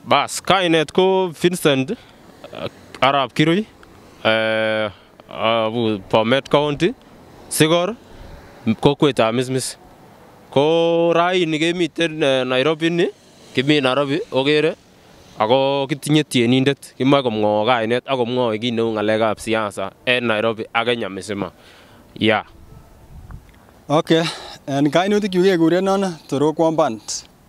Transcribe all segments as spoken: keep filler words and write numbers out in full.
Bas, kainet ko Vincent uh, Arab Kirui, uh, uh, Bomet County, Sigor, kokwet ab Mismis. Ko raini kemiten uh, Nairobi ni, kimi Nairobi, ogere, ako kitinye tienindet, kimoe komwoi kainet ak komwoi kit neu ng'alekab siasa en Nairobi ak Kenya misima. Yeah. Okay, en kainutik chu kekurenon Torokwon Band.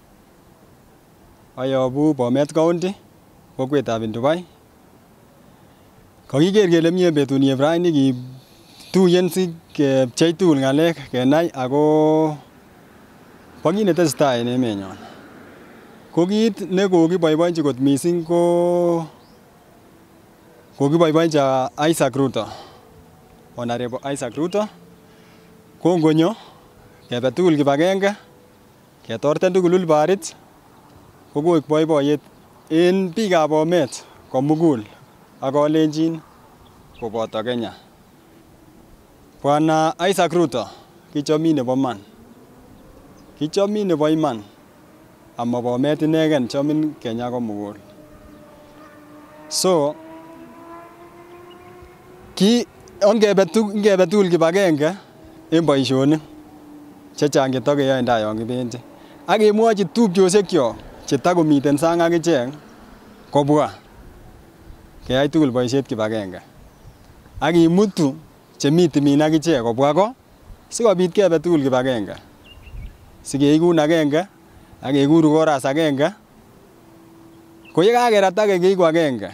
Ayobu Bomet County, kokwetab Ndubai. Kakiker kele mie betunieb raini kituyen si kepchei tugul ng'alek kenai ako bo kit netesetai en emenyon. Ko kit ne kokiboiboenchi kot missing ko kokiboiboenchi Isaac Ruto, Honorable Isaac Ruto, ko ngonyo kebe tugul kibagenge ketorten tugul ulbarit ko koik boiboiyet en biikab Bomet komugul ak kalenjin koboto Kenya. Bwana Isaac Ruto, kichomin nebo man, kichomin nebo iman, ama Bomet inegen, chomin Kenya komugul. So ki ongebe tugul kibagenge en boisionik chechang chetokeyoe nda yon kibendi, ak kemwochi tupchosiekyok chetakomiten sang ak ichek kobwa keyai tugul boisiet kibagenge, ak kimutu chemi timin ak ichek kobwa ko sikobit kebe tugul kibagenge sikeikun agenge ak kekuru koras agenge, ko yekakerat ake keiku agenge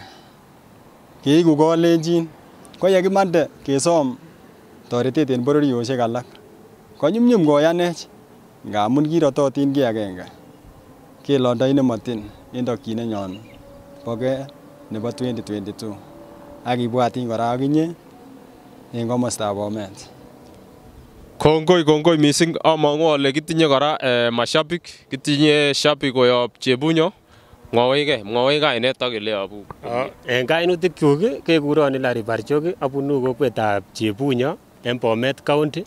keiku kolenjin, ko yekimande kesom toretet en bororiosiek alak konyumnyum koyanech ngamun kirototin ki agenge kelondoi nemotin en tokchinenyon bo ke nebo twenty twenty-two ak kibwatin kora akinye en komostab Bomet. Kongoi kongoi missing, among'u ale kitinye kora eh, mashabik, kitinye shabik koyob Chebunyo. Mwowege, mwowege kainet ak ele yobu. En kainutik kyuk kekuron Hilary Barchok, abunu kokwetab Chebunyo en Bomet County,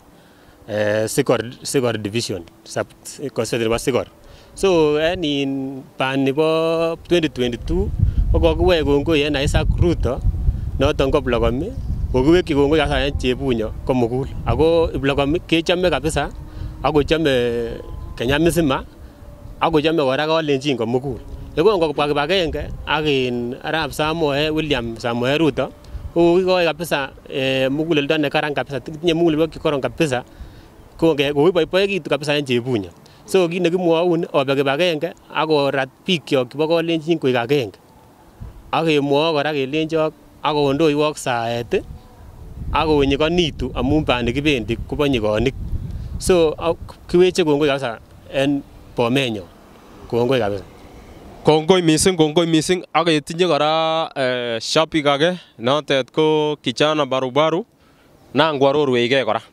eh, Sigor, Sigor Division, sub constituency nebo Sigor. So en in ban nebo twenty twenty-two ko kokiwek kongoi en Isaac Ruto noton ko Blokomi, kokiwekyi kongoi kabisa en Chebunyo komugul. Ako Blokomi kechome kabisa ak kochome Kenya misima ak kochome kora Kalenjin komugul. Yekon kokobwa kibagenge ak in Arap Samoei William Samoei Ruto, ko kikoi kabisa eh, muguleldo nekaran kabisa, tinye muguleldo koron kabisa, ko kokiboiboekitu kabisa en Chebunyo. So kit nekimwoun obe kibagenge ak korat bikyok chebo Kalenjin koik agenge, ak kemwoi kora kelenjok ak kondoiwok saet ak konyikonitu amun bani kibendi kobo nyikonik. So kiweche kongoi kabisa en Bomenyon, kongoi kabisa. Kongoi missing, kongoi missing, ak ketinye kora eh, shabik age notet ko kijana barubaru na ngwarorweige kora.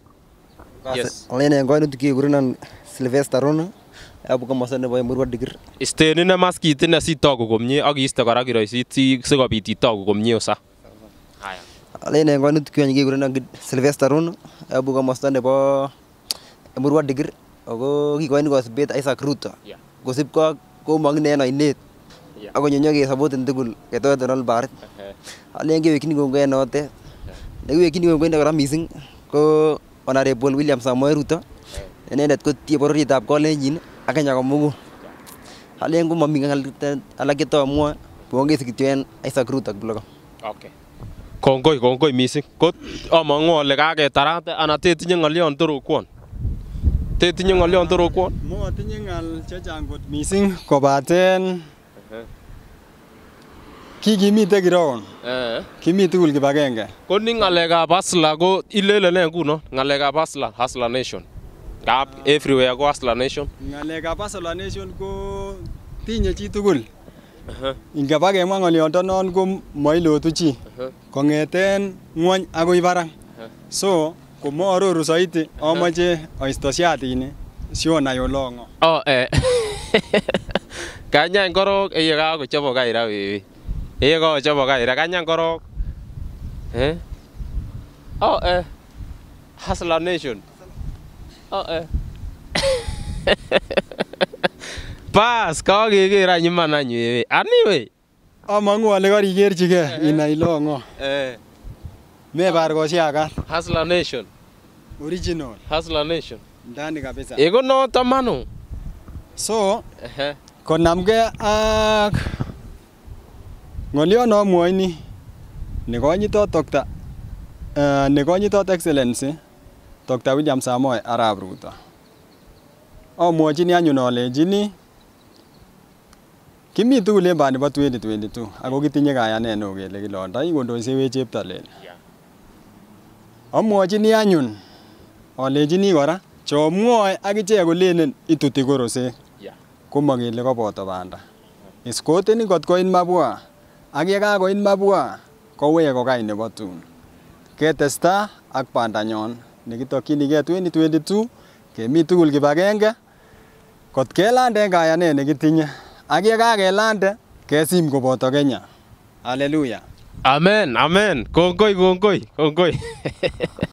Yes. Olen en kainutik kekurenon Sylvester Rono, abu komosta nebo Emurua Dikir. Isten ine maskit ine sitoku komie ak iiste kora kiroisit sikobit itoku komie usa. Haya. Olen en kainutik kyuk kekurenon Sylvester Rono, abu komosta nebo Emurua Dikir, ako kikoin kosibet Isaac Ruto. Yeah. Kosibko komong ine en oinet. Yeah. Ako nyonyo kesapoten tugul ketoeten olbarit. Alen kewekyin kongoi en notet. Nekiwekyin kongoi kora missing ko Honorable William Samoei Ruto. Inendet ko tie bororietab Kalenjin ak Kenya komugul. Alen ko momi ng'al alak chetomwoe, pongezi kityo en Isaac Ruto Blokom. Okay. Kongoi, kongoi missing. Ko among'u ale kaketarat ana tetinye ng'olyon Torokwon. Tetinye ng'olyon Torokwon? Motinye ng'al chechang kot missing kobaten kikimite kiroon. Eh. Kimi tugul kibagenge. Ko ni ng'alekab Hustler ko ilelene nguno, ng'alekab Hustler, Hustler Nation. Ngap everywhere ko Hustler Nation. Ng'alekab Hustler Nation ko tinye chi tugul. Ingeba kemwa ng'olyondonon ko moilotu chi kong'eten ng'wony akoi barak. So komaororu soiti amoche oisto siatini sionai olong'o. Oh, eh. Kanyany korok eye kakochobo kaira wewe. Eye kakochobo kaira kanyany korok. Eh? Oh, eh. Hustler Nation. Oh, eh. Bas kakeker any iman any wewe. Ani we? Amang'u ale karikerchigei inai ile ng'o. Eh. Mebar kosyakat. Hustler Nation. Original. Hustler Nation. Ndani kabisa. Eko noto mano. So, Ehe. konamgei ak ng'olyon amwoini nekonyitot Doctor uh, nekonyitot Excellency Doctor William Samoei Arap Ruto. Amwochini anyun alechini kimi tugul en bani bo twenty twenty-two ako kitinye kayanet neo kele kilondoi kondoisewech cheptailel. Amwochini anyun alechini kora chomwoe akichek kolenen ituti korosek komokele koboto banda. Iskoten kot koit mabwa ak yekakoit mabwa kowek kokai nebo tun. Ketesta ak bandanyon nekitokyinigei twenty twenty-two kemi tugul kibagenge kot kelande en kayanet nekitinye ak yekakelande kesim koboto Kenya. Hallelujah. Amen, amen. Kongoi, kongoi, kongoi.